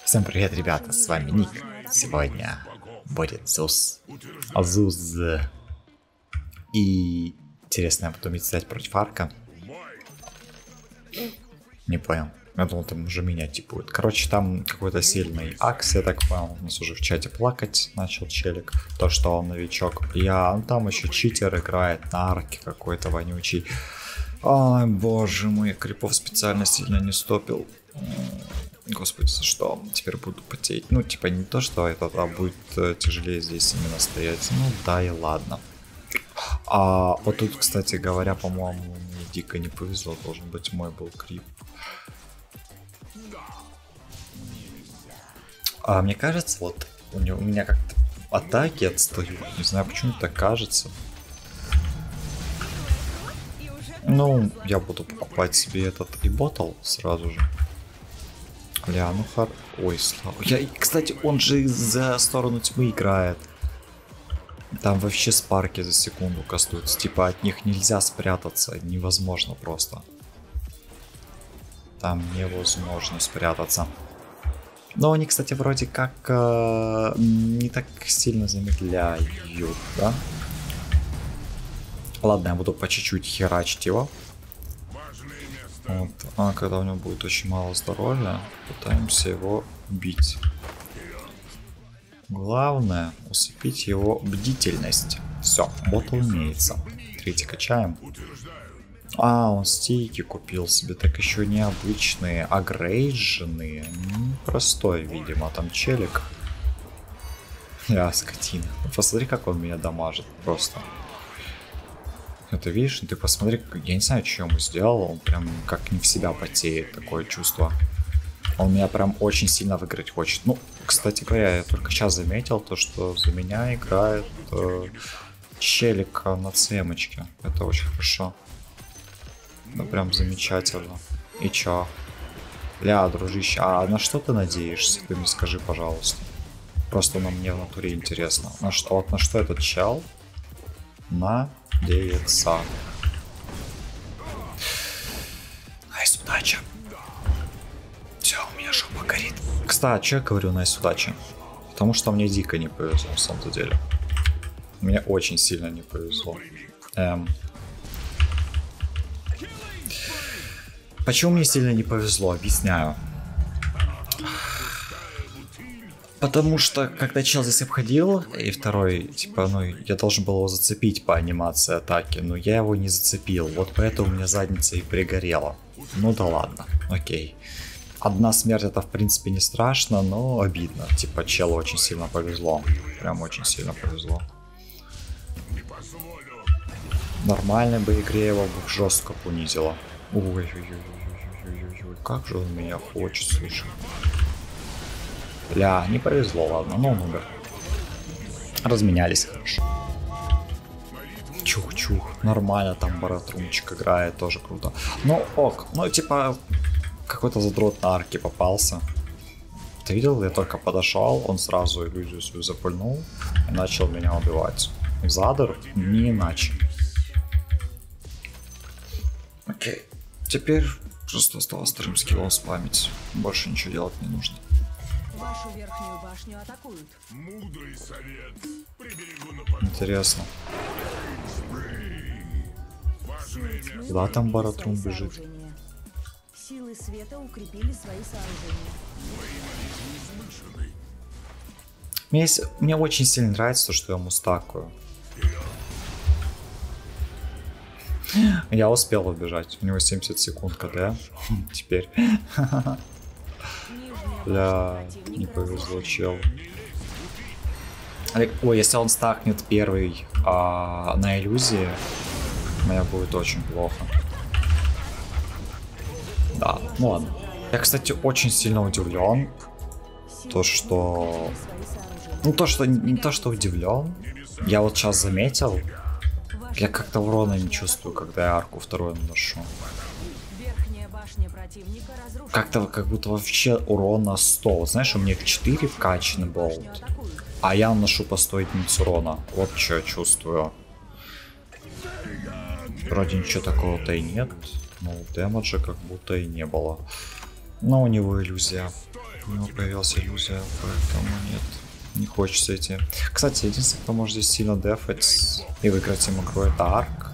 Всем привет, ребята, с вами Ник. Сегодня будет Зуз. Азуз. И интересно, я буду мечтать против Арка. Не понял. Я думал, там уже менять будет. Короче, там какой-то сильный акс, я так понял. У нас уже в чате плакать начал челик. То, что он новичок. Там еще читер играет на арке какой-то вонючий. Ай, боже мой, крипов специально сильно не стопил. Господи, за что? Теперь буду потеть. Ну, типа, не то, что это, а будет тяжелее здесь именно стоять. Ну, да и ладно. А вот тут, кстати говоря, по-моему, мне дико не повезло. Должен быть мой был крип. Мне кажется, вот у меня как-то атаки отстают. Не знаю, почему так кажется. Ну, я буду покупать себе этот и ботл сразу же. Бля, ну ой, слава. Кстати, он же за сторону тьмы играет. Там вообще спарки за секунду кастуются. Типа от них нельзя спрятаться. Невозможно просто. Там невозможно спрятаться. Но они, кстати, вроде как не так сильно замедляют, да? Ладно, я буду по чуть-чуть херачить его. Вот. А когда у него будет очень мало здоровья, пытаемся его убить. Главное усыпить его бдительность. Все, ботл имеется. Третий качаем. Он стейки купил себе, так еще необычные, агрейдженные. Простой, видимо, там челик. Скотина. Посмотри, как он меня дамажит просто. Это видишь, ты посмотри, я не знаю, что ему сделал, он прям как не в себя потеет, такое чувство. Он меня прям очень сильно выиграть хочет. Ну, кстати говоря, я только сейчас заметил то, что за меня играет челик на цемочке. Это очень хорошо. Ну, прям замечательно. И чё? Бля, дружище, а на что ты надеешься? Ты мне скажи, пожалуйста. Просто мне в натуре интересно. На что этот чел надеется? Найс, удача. Все, у меня жопа горит. Кстати, что я говорю найс, удача? Потому что мне дико не повезло, на самом деле. Мне очень сильно не повезло. Почему мне сильно не повезло? Объясняю. Потому что, когда чел здесь обходил, и второй, типа, я должен был его зацепить по анимации атаки, но я его не зацепил, вот поэтому у меня задница и пригорела. Ну да ладно, окей. Одна смерть это, в принципе, не страшно, но обидно. Типа, челу очень сильно повезло. Прям очень сильно повезло. Нормальной бы игре его бы жестко понизило. Ой-ой-ой-ой-ой-ой-ой, как же он меня хочет, слушай. Бля, не повезло, ладно, но он умер. Разменялись хорошо. Чух-чух, нормально там Баратрумчик играет, тоже круто. Ну ок, типа какой-то задрот на арке попался. Ты видел, я только подошел, он сразу иллюзию свою запульнул и начал меня убивать. Задор не иначе. Окей, теперь просто осталось вторым скиллом спамить. Больше ничего делать не нужно. Вашу верхнюю башню атакуют. Мудрый совет. Приберегу на Интересно. Куда там Баратрум бежит? Силы света укрепили свои сооружения. Мне очень сильно нравится то, что я ему стакаю. Я успел убежать. У него 70 секунд КД. Теперь. Бля, не повезло, чел. Ой, если он стакнет первый на иллюзии, мне будет очень плохо. Да, ну ладно. Я, кстати, очень сильно удивлен. То, что... не то, что удивлен. Я вот сейчас заметил. Я как-то урона не чувствую, когда я арку вторую наношу. Как-то как будто вообще урона 100. Вот знаешь, у меня в 4 вкачанный болт. А я наношу по 100 единиц урона. Вот что я чувствую. Вроде ничего такого-то и нет. Но дэмэджа как будто и не было. Но у него иллюзия. у него появилась иллюзия, поэтому нет. Не хочется идти. Кстати, единственный, кто может здесь сильно дефать и выиграть им игру, это Арк.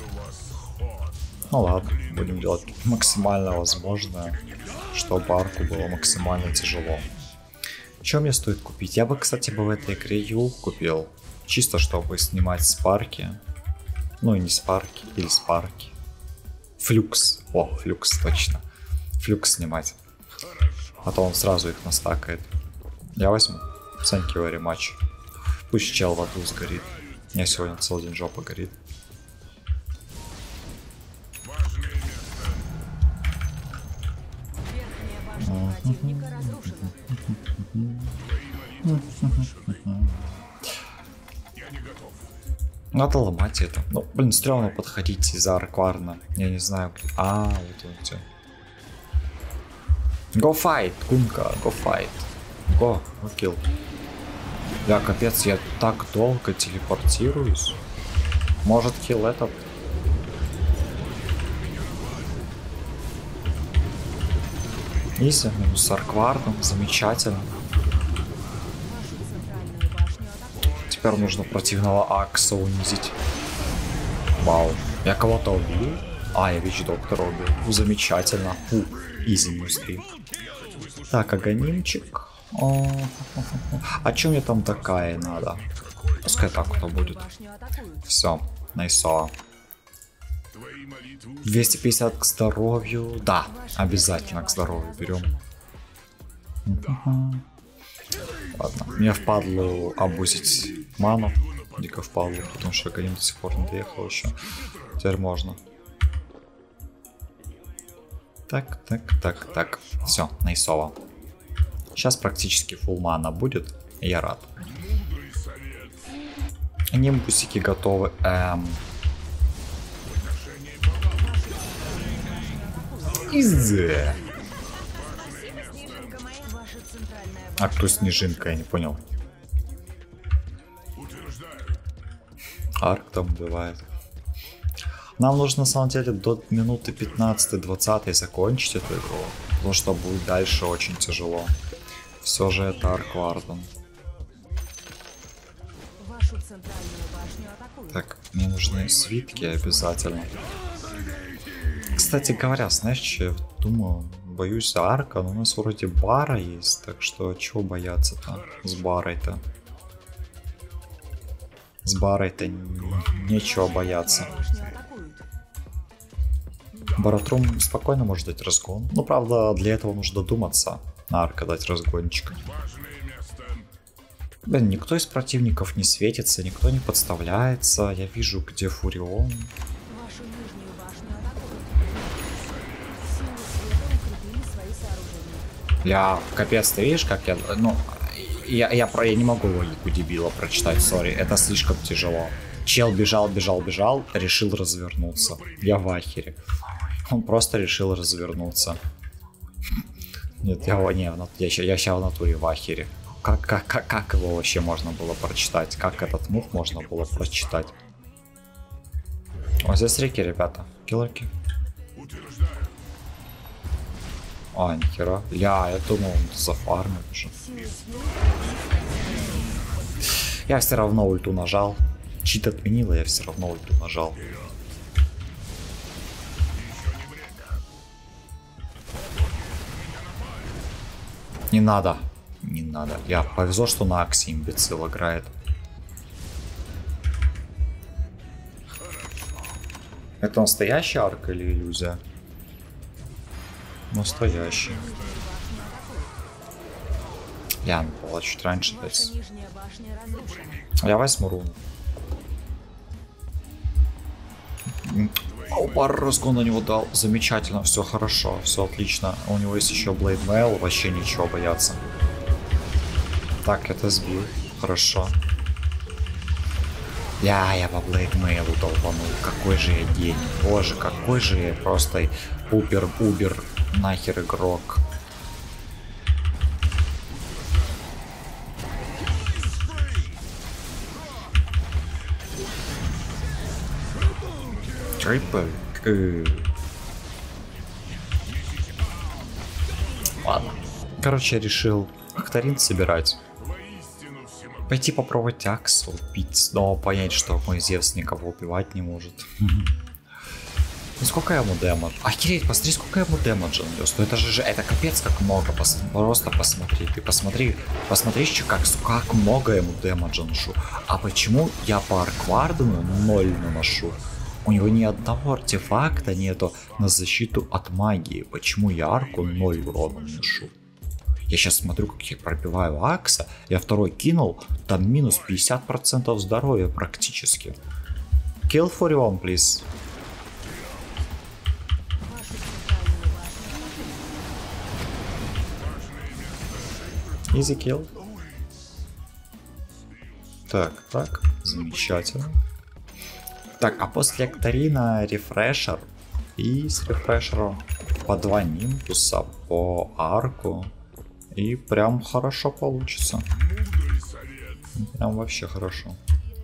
Ну ладно, будем делать максимально возможное, чтобы Арку было максимально тяжело. Что мне стоит купить? Я бы, кстати, в этой игре Юл купил. Чисто, чтобы снимать спарки. Ну и не спарки, или спарки. Флюкс. О, флюкс, точно. Флюкс снимать. А то он сразу их настакает. Я возьму. Thank you very much. Пусть чел в аду сгорит. У меня сегодня целый день жопа горит. Верхняя башня противника разрушена. Надо ломать это. Ну, блин, стрёмно подходить из-за Аркварна. Я не знаю. А, вот он где. Go fight, Кунка, go fight. Go kill. Да, капец, я так долго телепортируюсь. Может, хил этот? Изи, минус Аркварном, замечательно. Вашу центральную башню атакуют. Теперь нужно противного Акса унизить. Вау. Я кого-то убил? А, я Вич-доктора убил. Замечательно. Изи минус 3. Так, аганимчик. А чё мне там такая надо? Пускай так кто будет. Башню атакуют. Все, найсо. 250 к здоровью. Да, обязательно к здоровью берем. Ладно, мне впадло обузить ману. Дико впадло, потому что Аганим до сих пор не доехал еще. Теперь можно. Так. Все, найсово. Сейчас практически фулл мана будет, и я рад. Нимбусики готовы. Изи. Ваша центральная А кто снежинка, я не понял. Арк там бывает. Нам нужно на самом деле до минуты 15-20 закончить эту игру, потому что будет дальше очень тяжело. Все же это Арк Варден. Вашу центральную башню атакуют. Так, мне нужны свитки обязательно. Кстати говоря, знаешь, что я думаю, боюсь за Арка, но у нас вроде бара есть, так что чего бояться-то с барой-то? С барой-то нечего бояться. Башню атакуют. Баратрум спокойно может дать разгон. Ну, правда, для этого нужно додуматься на Арка дать разгончик. Блин, никто из противников не светится, никто не подставляется. Я вижу, где Фурион. Вашу нижнюю башню атакуют. Силы света укрепили свои сооружения. Ля, капец, ты видишь, как я... Ну, я не могу логику дебила прочитать, сори. Это слишком тяжело. Чел бежал, решил развернуться. Я в ахере. Он просто решил развернуться. Нет, я сейчас в натуре в ахере. Как его вообще можно было прочитать? Как этот мув можно было прочитать? Вот здесь реки, ребята. Киллерки. А, нихера. Ля, я думал, он зафармит уже. Я все равно ульту нажал. Чит отменила, я все равно ульту нажал. Не надо. Не надо. Я повезло, что на Аксе имбецил играет. Это настоящий арк или иллюзия? Настоящий. Я напала чуть раньше дать. Ваша нижняя башня разрушена. Я возьму руну. Пару разгон на него дал. Замечательно, все хорошо, все отлично. У него есть еще Blade Mail, вообще ничего бояться. Так, это сбил. Хорошо. Я по Blade Mail долбанул. Какой же я гений. Боже, какой же я просто убер нахер игрок. Трипл. Ладно. Короче, я решил Акторин собирать. Воистину всемогущий. Пойти попробовать Акса убить, но понять, что мой Зевс никого убивать не может. Ну сколько ему дэмэдж? Охереть, посмотри, сколько ему дэмэджа нанес. Ну это капец как много. Просто посмотри. Ты посмотри, как много ему дэмэджа ношу. А почему я по Арквардену 0 наношу? У него ни одного артефакта нету на защиту от магии. Почему я арку 0 урона ношу? Я сейчас смотрю, как я пробиваю Акса. Я второй кинул, там минус 50% здоровья практически. Kill Furion, please. Easy kill. Так, замечательно. Так, а после Акторина рефрешер. И с рефрешером по 2 нимбуса по арку. И прям хорошо получится. Прям вообще хорошо.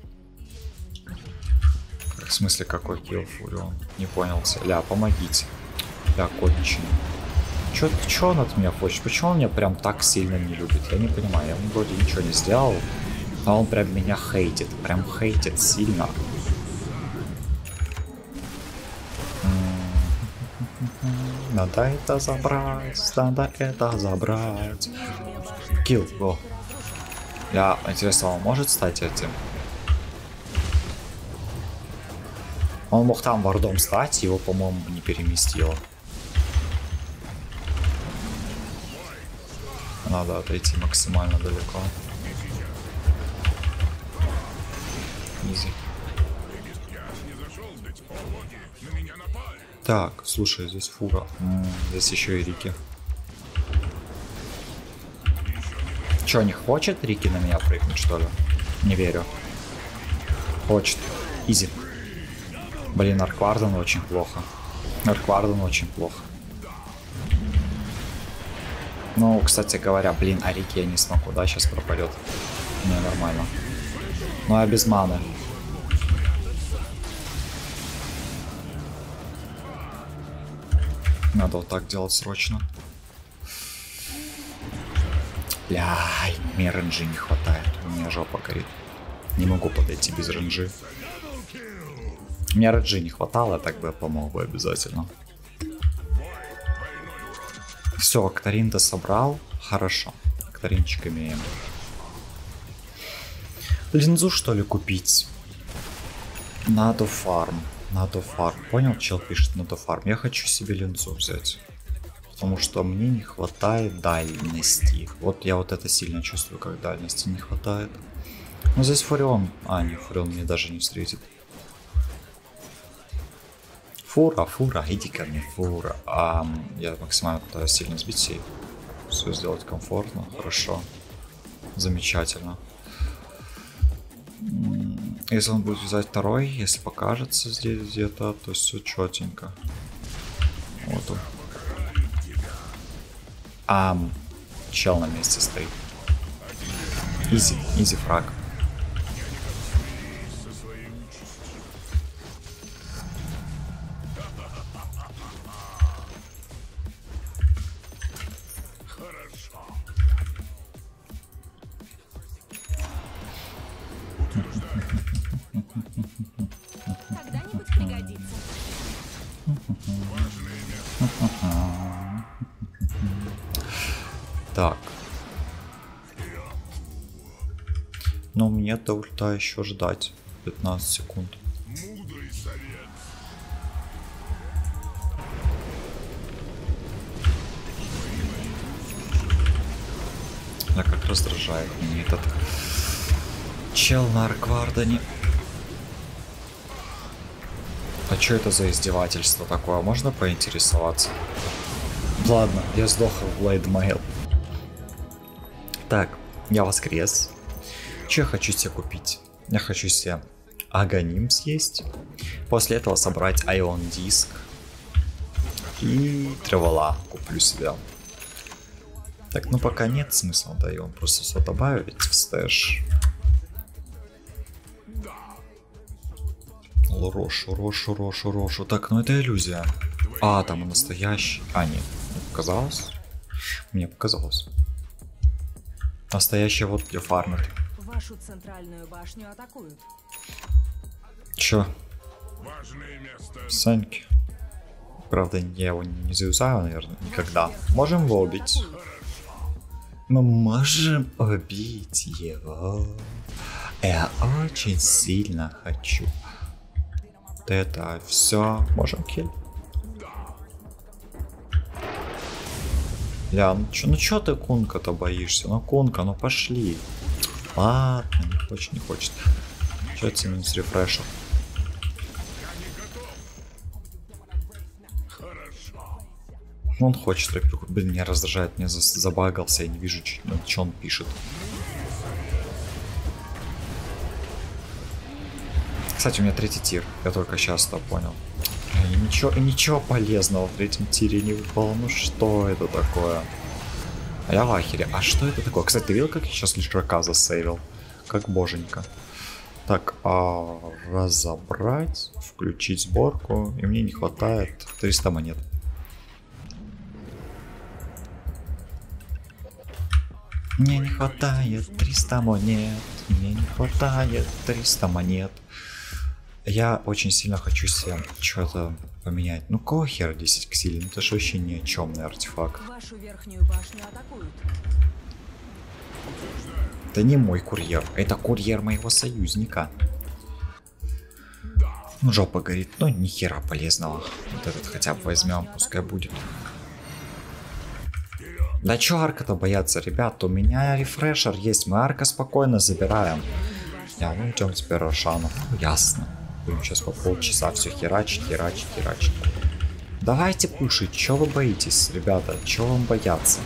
В смысле, какой килл Фурион? Не понял. Ля, помогите. Ля, конченый. Чё он от меня хочет? Почему он меня прям так сильно не любит? Я не понимаю. Я ему вроде ничего не сделал. А он прям меня хейтит. Прям хейтит сильно. Надо это забрать. Надо это забрать. Килл. О. Я, интересно, он может стать этим? Он мог там вардом стать, его, по-моему, не переместило. Надо отойти максимально далеко. Изи. Так, слушай, здесь фура. Здесь еще и Рики. Че, не хочет Рики на меня прыгнуть, что ли? Не верю. Хочет. Изи. Блин, Аркварден очень плохо. Аркварден очень плохо. Ну, кстати говоря, блин, а Рики я не смогу, да, сейчас пропадет. Не, нормально. Ну, я без маны. Надо вот так делать срочно. Бля, мне ренджи не хватает. У меня жопа горит. Не могу подойти без ренджи. Мне ренджи не хватало, так бы я помог бы обязательно. Все, Акторин-то собрал. Хорошо. Акторинчик имеем. Линзу, что ли, купить? Надо фарм. Надо фарм. Понял, чел пишет надо фарм. Я хочу себе линзу взять. Потому что мне не хватает дальности. Вот я вот это сильно чувствую, как дальности не хватает. Ну здесь Фурион. А, не, Фурион мне даже не встретит. Фура, иди ко мне, фура. Я максимально пытаюсь сильно сбить сей. Все сделать комфортно, хорошо. Замечательно. Если он будет взять второй, если покажется здесь где-то, то все четенько. Вот он. Чел на месте стоит. Изи фраг. Когда-нибудь пригодится. Так. Но мне до ульта еще ждать 15 секунд. Мудрый совет. Да как раздражает меня этот чел на Арквардене. А что это за издевательство такое? Можно поинтересоваться? Ладно, я сдох в Блейдмейл. Так, я воскрес. Че я хочу себе купить? Я хочу себе Аганим съесть. После этого собрать Айон Диск. И Тревола куплю себе. Так, ну пока нет смысла, да, его просто все добавить в стэш. Рошу. Так, ну это иллюзия. А, там и настоящий. А, нет, казалось. Мне показалось. Настоящий вот где фармит. Вашу центральную башню атакуют. Чё? Важное место. Саньки. Правда, я его не заюзаю, наверное, никогда. Можем его убить? Мы можем убить его. Я очень сильно хочу. Вот это все. Можем килл. Ля, ну чё ты Кунка-то боишься? Ну Кунка, ну пошли. Ладно, не хочет. Чё это минус рефрешер? Он хочет тропику. Блин, меня раздражает, мне забагался, я не вижу, что он пишет. Кстати, у меня 3-й тир, я только сейчас это понял. Ничего полезного в 3-м тире не выпало, ну что это такое? А я в ахере, а что это такое? Кстати, ты видел, как я сейчас лишрака засейвил? Как боженька. Так, разобрать, включить сборку, и мне не хватает 300 монет. Мне не хватает 300 монет. Мне не хватает 300 монет. Я очень сильно хочу себе что-то поменять. Ну какого хера 10 к силе? Ну это же вообще ни о чемный артефакт. Вашу верхнюю башню атакуют. Это не мой курьер, это курьер моего союзника. Ну жопа горит, но ни хера полезного. Вот этот хотя бы возьмем, пускай будет. Да чё арка-то бояться, ребят? У меня рефрешер есть, мы арка спокойно забираем. Ну идем теперь Рошану. Ясно. Будем сейчас по полчаса все херачить. Давайте пушить, чё вы боитесь, ребята? Чё вам бояться?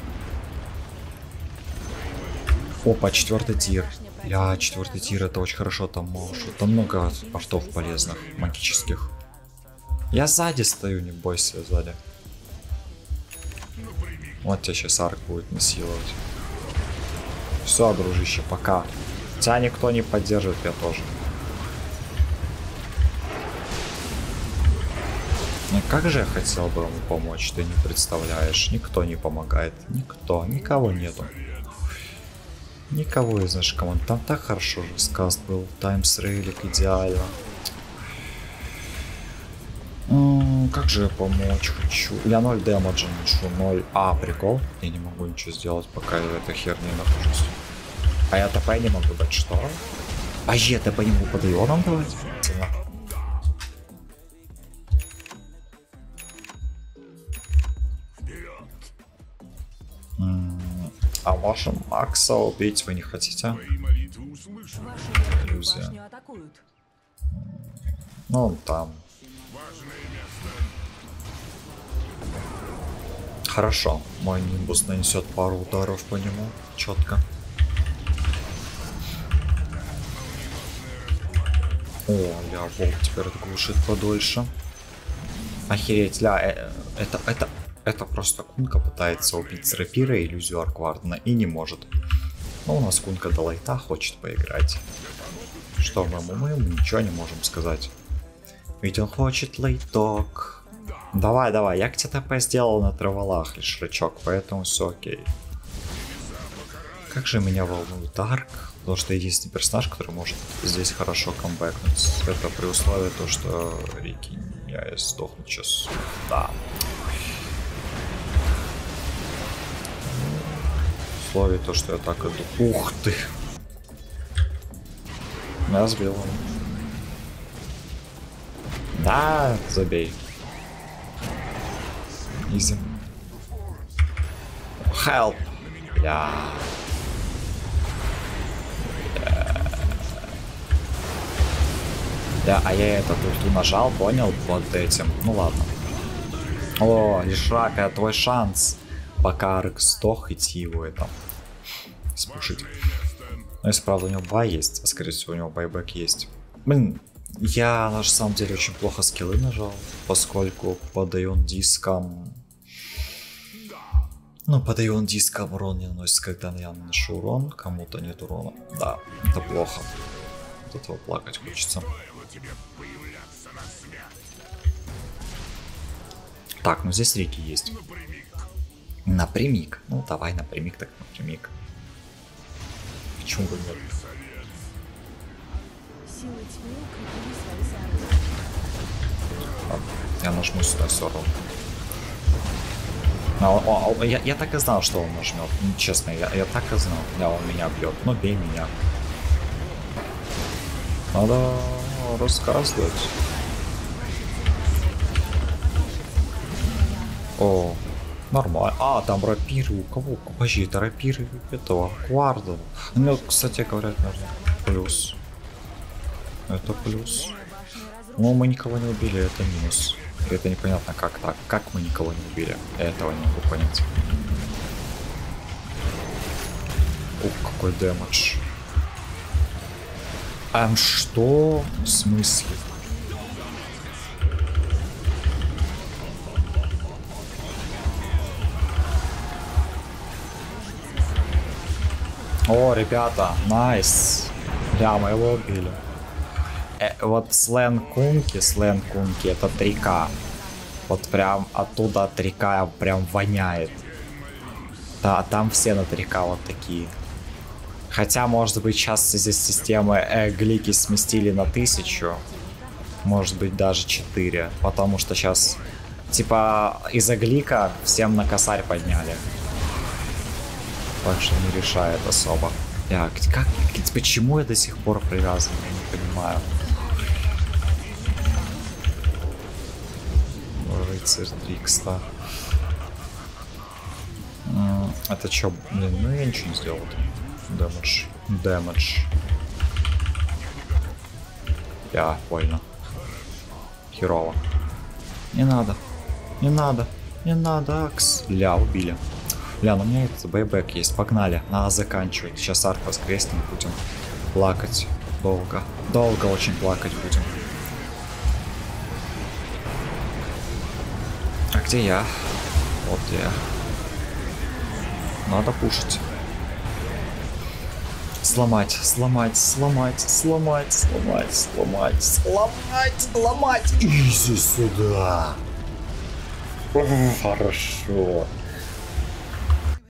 Опа, 4-й тир. Бля, 4-й тир, это очень хорошо, там может. Там много артов полезных, магических. Я сзади стою, не бойся, сзади. Вот тебя сейчас арк будет насиловать. Все, дружище, пока. Тебя никто не поддержит, я тоже. Ну, как же я хотел бы ему помочь, ты не представляешь. Никто не помогает. Никто, никого нету. Никого из наших команд. Там так хорошо же скаст был. Таймс рейлик идеально. Как же я помочь хочу? Я 0 дэмэджа ношу, 0. Прикол. Я не могу ничего сделать, пока я в этой херне нахожусь. А я ТП не могу дать, что? А я ТП не могу под ионом давать? А можем Макса убить вы не хотите? Иллюзия. Ну, он там. Хорошо, мой нимбус нанесет пару ударов по нему, четко. О, ля, волк теперь глушит подольше. Охереть, ля, это просто Кунка пытается убить с рапира иллюзию Арквардена и не может. Но у нас Кунка до лайта хочет поиграть. Что мы ничего не можем сказать. Ведь он хочет лайток. Давай, я к тебе ТП сделал на траволах, лишь рычок, поэтому все окей. Как же меня волнует Дарк, потому что единственный персонаж, который может здесь хорошо камбэкнуть. Это при условии то, что Рики, я сдохну сейчас. Да. При условии то, что я так иду. Ух ты! Я сбил его. Да, забей. Изи. Help. Бля. Да, а я этот ульту нажал, понял, вот этим. Ну ладно. О, Лишрак, это твой шанс. Пока Арк сдох, идти его это спушить. Ну, если правда у него бай есть, а скорее всего у него байбек есть. Блин, я на самом деле очень плохо скиллы нажал, поскольку под Ион диском... Ну, под Ион диском урон не наносится, когда я наношу урон, кому-то нет урона. Да, это плохо. От этого плакать хочется. Так, ну здесь Рики есть. Напрямик. Ну, давай напрямик, так напрямик. Почему бы нет? Силы тьмы укрепили свои сооружения. Ладно, я нажму сюда все равно. Я так и знал, что он нажмет. Ну, честно, я так и знал. Да, он меня бьет. Ну, бей меня. Надо рассказывать. О, нормально. А, там рапиры у кого? Подожди, это рапиры этого Кварда. Ну, кстати говоря, наверное, плюс. Это плюс. Ну, мы никого не убили, это минус. И это непонятно как так. Как мы никого не убили? Я этого не могу понять. Ух, какой дэмэдж. Что? В смысле? О, ребята, найс. Да, мы его убили. Вот Слэн Кунки это 3К. Вот прям оттуда от 3К прям воняет. Да, там все на 3К вот такие. Хотя, может быть, сейчас из-за системы глики сместили на 1000. Может быть, даже 4. Потому что сейчас, типа, из-за глика всем на косарь подняли. Так что не решает особо. Почему я до сих пор привязан? Я не понимаю. Рыцарь Дрикста. Это чё? Блин, ну я ничего не сделал. Дэмэдж. Я больно. Херово. Не надо. Акс. Ля, убили. Ля, ну у меня этот бэйбэк есть. Погнали. Надо заканчивать. Сейчас арк воскреснем. Будем плакать. Долго. Долго очень плакать будем. А где я? Вот где я. Надо пушить. Сломать. Иди сюда. Хорошо.